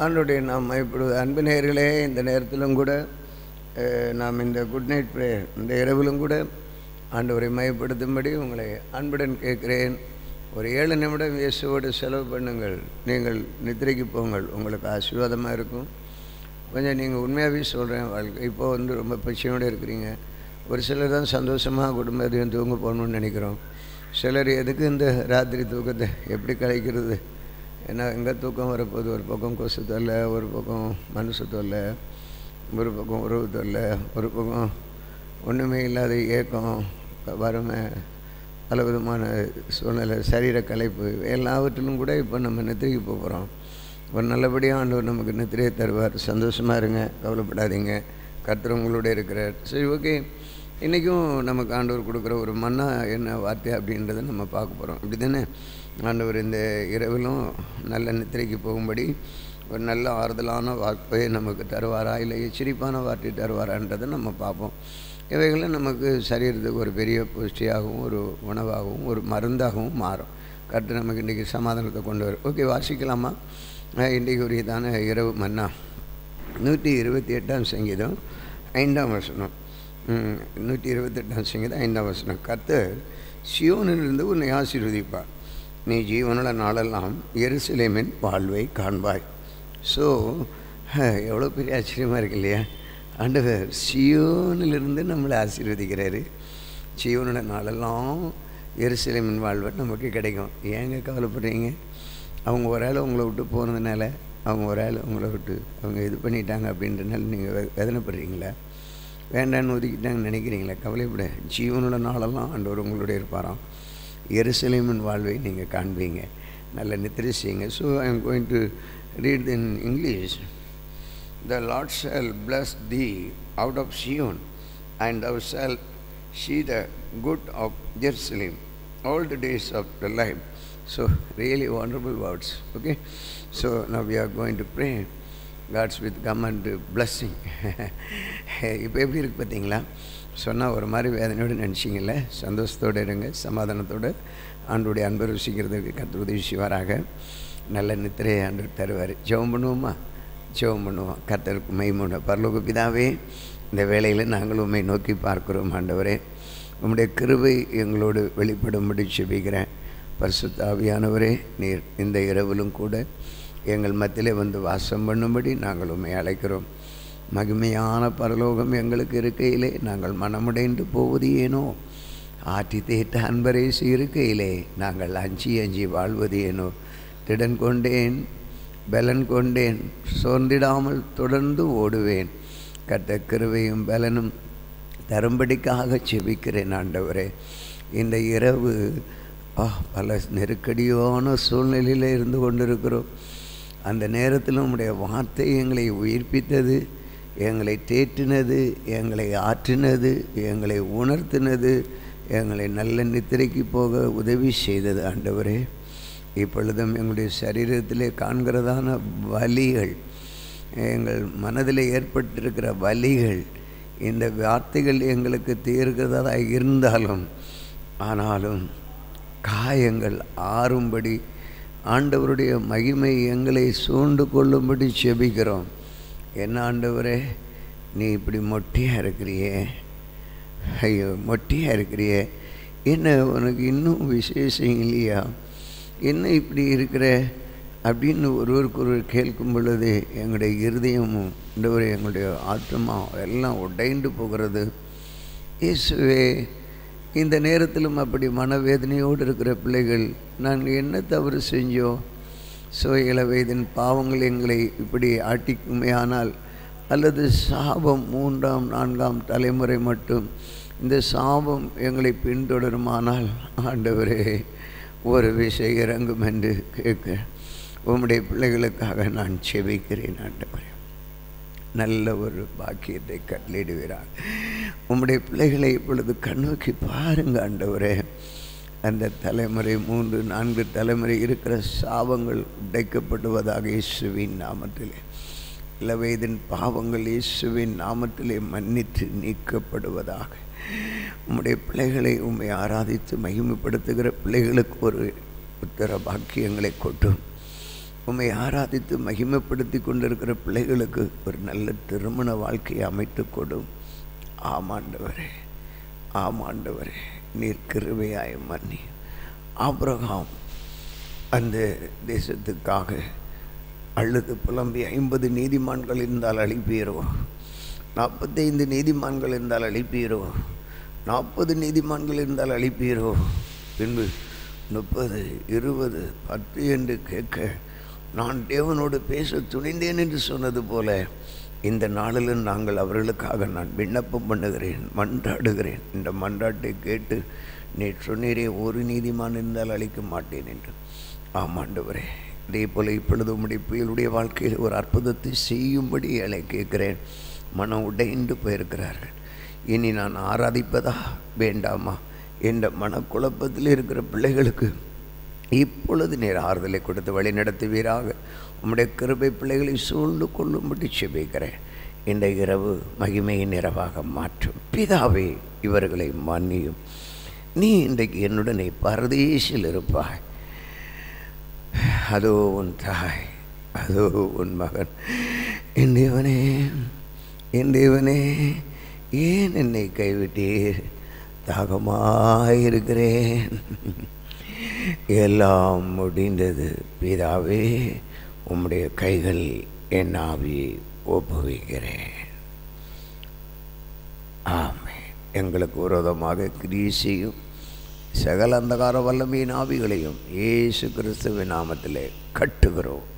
ஆண்டவருடைய நாம் இப்பொழுது அன்பு நேயர்களே, இந்த நேரத்திலும் கூட நாம் இந்த குட் நைட் ப்ரேயர் இந்த இரவிலும் கூட ஆண்டவரை மையப்படுத்தும்படி உங்களை அன்புடன் கேட்கிறேன். ஒரு 7 நிமிடம் இயேசுவோடு செலவு பண்ணுங்கள். நீங்கள் நித்திரைக்கு போங்கள், உங்களுக்கு ஆசீர்வாதமாக இருக்கும். கொஞ்சம் நீங்கள் உண்மையாகவே சொல்கிறேன், வாழ்க்கை இப்போது ரொம்ப பிரச்சனையோடு இருக்கிறீங்க. ஒரு சிலர் தான் சந்தோஷமாக குடும்பத்தையும் தூங்க போகணுன்னு நினைக்கிறோம். சிலர் எதுக்கு இந்த ராத்திரி தூக்கத்தை எப்படி கழிக்கிறது, ஏன்னா எங்கே தூக்கம் வரப்போகுது. ஒரு பக்கம் கொசு தொல்லை, ஒரு பக்கம் மனசு தொல்லை, ஒரு பக்கம் உறவு தொல்லை, ஒரு பக்கம் ஒன்றுமே இல்லாத ஏக்கம், வறுமை, பலவிதமான சூழ்நிலை, சரீர கலைப்பு, எல்லாவற்றிலும் கூட இப்போ நம்ம நித்திரைக்கு போகிறோம். ஒரு நல்லபடியாக ஆண்டவர் நமக்கு நித்திரையை தருவார். சந்தோஷமாக இருங்க, கவலைப்படாதீங்க, கர்த்தர் உங்களோட இருக்கிறார். சரி, ஓகே. இன்றைக்கும் நமக்கு ஆண்டவர் கொடுக்குற ஒரு மன்னா என்ன வார்த்தை அப்படின்றத நம்ம பார்க்க போகிறோம். அப்படி தானே? ஆண்டவர் இந்த இரவிலும் நல்ல நித்திரைக்கு போகும்படி ஒரு நல்ல ஆறுதலான வார்த்தையை நமக்கு தருவாரா, இல்லை எச்சரிப்பான வார்த்தை தருவாரான்றதை நம்ம பார்ப்போம். இவைகளும் நமக்கு சரீரத்துக்கு ஒரு பெரிய புஷ்டியாகவும் ஒரு உணவாகவும் ஒரு மருந்தாகவும் மாறும். கர்த்தர் நமக்கு இன்றைக்கி சமாதானத்தை கொண்டு வரும். ஓகே, வாசிக்கலாமா? இன்றைக்கு ஒரு இதான இரவு மன்னா 128ஆம் சங்கீதம் 5ஆம் வசனம். 128ஆம் சங்கீதம் 5ஆம் வசனம். கர்த்தர் சியோனிலிருந்து உன்னை ஆசீர்வதிப்பார், நீ ஜீவனுள்ள நாளெல்லாம் எருசலேமின் வாழ்வை காண்பாய். ஸோ எவ்வளோ பெரிய ஆச்சரியமாக இருக்கு இல்லையா? ஆண்டவர் சியோனிலிருந்து நம்மளை ஆசீர்வதிக்கிறாரு. சியோனுள்ள நாளெல்லாம் எருசலேமின் வாழ்வை நமக்கு கிடைக்கும். ஏங்க கவலைப்படுறீங்க? அவங்க ஒரு ஆள் உங்களை விட்டு போனதுனால, அவங்க ஒரு ஆள் உங்களை விட்டு அவங்க இது பண்ணிட்டாங்க அப்படின்றனால நீங்கள் வேதனைப்படுறீங்களா? வேண்டான்னு ஒதுக்கிட்டாங்கன்னு நினைக்கிறீங்களா? கவலைப்பட, ஜீவனோட நாளெல்லாம் ஆண்டவர் உங்களுடைய இருப்பாராம். எருசலேமின் வாழ்வை நீங்கள் காண்பீங்க. நல்ல நித்திரை செய்யுங்க. So I am going to read in English. The Lord shall bless thee out of Zion, and thou shalt see the good of Jerusalem all the days of the life. So really wonderful words. Okay, so now we are going to pray God's with come and blessing. இப்போ எப்படி இருக்குது பார்த்தீங்களா? சொன்னால் ஒரு மாதிரி வேதனையோடு நினச்சிங்கல்ல. சந்தோஷத்தோடு இருங்க, சமாதானத்தோடு ஆண்டோடைய அன்பை ருசிக்கிறதுக்கு கர்த்தர் உதவி செய்வாராக. நல்ல நித்திரையை ஆண்டவர் தருவார். ஜெபம் பண்ணுவோமா? ஜெபம் பண்ணுவோம். கர்த்தருக்கு மகிமை. பரலோக பிதாவே, இந்த வேளையில் நாங்கள் உம்மை நோக்கி பார்க்கிறோம். ஆண்டவரே, உம்முடைய கிருபை எங்களோடு வெளிப்படும்படி ஜெபிக்கிறேன். பரிசுத்த ஆவியானவரே, நீர் இந்த இரவிலும் கூட எங்கள் மத்தியிலே வந்து வாசம் பண்ணும்படி நாங்கள் உம்மை அழைக்கிறோம். மகிமையான பரலோகம் எங்களுக்கு இருக்கையிலே நாங்கள் மனமுடைந்து போவது ஏனோ, ஆற்றி தேட்ட அன்பரேசு இருக்கையிலே நாங்கள் அஞ்சி அஞ்சி வாழ்வது ஏனோ. திடன் கொண்டேன், பலன் கொண்டேன், சோர்ந்திடாமல் தொடர்ந்து ஓடுவேன். கர்த்தர் கிருபையும் பலனும் தரும்படிக்காக செபிக்கிறேன். ஆண்டவரே, இந்த இரவு பல நெருக்கடியான சூழ்நிலையில் இருந்து கொண்டிருக்கிறோம். அந்த நேரத்தில் உம்முடைய வார்த்தை எங்களை உயிர்ப்பித்தது, எங்களை தேற்றினது, எங்களை ஆற்றினது, எங்களை உணர்த்தினது, எங்களை நல்ல நித்திரைக்கு போக உதவி செய்தது. ஆண்டவரே, இப்பொழுதும் எங்களுடைய சரீரத்திலே காண்கிறதான வலிகள், எங்கள் மனதில் ஏற்பட்டிருக்கிற வலிகள், இந்த வார்த்தைகள் எங்களுக்கு தீர்க்கிறதாக இருந்தாலும் ஆனாலும் காயங்கள் ஆறும்படி ஆண்டவருடைய மகிமை எங்களை சூழ்ந்து கொள்ளும்படி செபிக்கிறோம். என்ன ஆண்டவரே, நீ இப்படி மொட்டையாக இருக்கிறியே, ஐயோ மொட்டையாக இருக்கிறியே, என்ன உனக்கு இன்னும் விசேஷம் இல்லையா, என்ன இப்படி இருக்கிற அப்படின்னு ஒருவருக்கு ஒருவர் கேட்கும் பொழுது எங்களுடைய இருதயமும் எங்களுடைய ஆத்மா எல்லாம் உடைந்து போகிறது. இயேசுவே, இந்த நேரத்திலும் அப்படி மனவேதனையோடு இருக்கிற பிள்ளைகள், நாங்கள் என்ன தவறு செஞ்சோம்? இள வயதின் பாவங்கள் எங்களை இப்படி ஆட்டிக்குமையானால், அல்லது சாபம் 3ஆம் 4ஆம் தலைமுறை மட்டும் இந்த சாபம் எங்களை பின்தொடருமானால், ஆண்டவரே ஒரு விஷயம் இறங்கும் என்று கேட்க உம்முடைய பிள்ளைகளுக்காக நான் செபிக்கிறேன். ஆண்டவரே, நல்ல ஒரு பாக்கியத்தை கட்டளையிடுகிறார். உம்முடைய பிள்ளைகளை இப்பொழுது கண்ணோக்கி பாருங்க. ஆண்டவரே, அந்த தலைமுறை 3 4 தலைமுறை இருக்கிற சாபங்கள் உடைக்கப்படுவதாக இயேசுவின் நாமத்திலே. இளவயதின் பாவங்கள் இயேசுவின் நாமத்திலே மன்னித்து நீக்கப்படுவதாக. உம்முடைய பிள்ளைகளை உம்மை ஆராதித்து மகிமைப்படுத்துகிற பிள்ளைகளுக்கு ஒரு உத்தர பாக்கியங்களை கொட்டும். உம்மை ஆராதித்து மகிமைப்படுத்தி கொண்டிருக்கிற பிள்ளைகளுக்கு ஒரு நல்ல திருமண வாழ்க்கையை அமைத்து கொடும். ஆமாண்டவரே, ஆமாண்டவரே, நீர் கிருபையாய் மன்னி. ஆபிரகாம் அந்த தேசத்துக்காக அழுது புலம்பி 50 நீதிமான்கள் இருந்தால் அழிப்பீரோ, 45 நீதிமான்கள் இருந்தால் அழிப்பீரோ, 40 நீதிமான்கள் இருந்தால் அழிப்பீரோ, பின்பு 30, 20, 10 என்று கேட்க நான் தேவனோடு பேச துணிந்தேன் என்று சொன்னது போல இந்த நாளிலும் நாங்கள் அவர்களுக்காக நான் விண்ணப்பம் பண்ணுகிறேன், மன்றாடுகிறேன். இந்த மன்றாட்டை கேட்டு நீர் சொன்னீரே, ஒரு நீதிமான் இருந்தால் அழிக்க மாட்டேன் என்று. ஆமாண்டவரே, அதே போல இப்பொழுது உம்முடைய பிள்ளைகளுடைய வாழ்க்கையில் ஒரு அற்புதத்தை செய்யும்படி ஏழை கேட்கிறேன். மனம் உடைந்து போயிருக்கிறார்கள். இனி நான் ஆராதிப்பதா வேண்டாமா என்ற மனக்குழப்பத்தில் இருக்கிற பிள்ளைகளுக்கு இப்பொழுது நீர் ஆறுதலை கொடுத்து வழி நடத்துவீராக. உம்முடைய கிருபை பிள்ளைகளை சூழ்ந்து கொள்ளும்படி செபிக்கிறேன். இந்த இரவு மகிமையின் இரவாக மாற்றும். பிதாவே, இவர்களை மன்னியும். நீ இன்றைக்கு என்னுடனே பரதேசில் இருப்பாய். அதோ உன் தாய், அதோ உன் மகன். என் தேவனே, என் தேவனே, ஏன் என்னை கைவிட்டீர்? தாகமாயிருக்கிறேன். எல்லாம் முடிந்தது பிதாவே, உம்முடைய கைகள் என் ஆவியை ஒப்புவிக்கிறேன். ஆமென். எங்களுக்கு விரோதமாக கிரியை செய்யும் சகல அந்தகார வல்லமையின் ஆவிகளையும் இயேசு கிறிஸ்துவின் நாமத்திலே கட்டுகிறோம்.